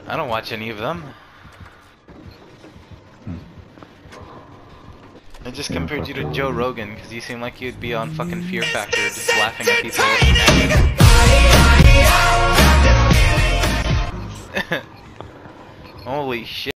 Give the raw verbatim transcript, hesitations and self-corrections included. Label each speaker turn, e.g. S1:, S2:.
S1: I don't watch any of them.
S2: Hmm.
S1: I just compared you to Joe Rogan because you seem like you'd be on fucking Fear Factor just laughing at people. Holy shit.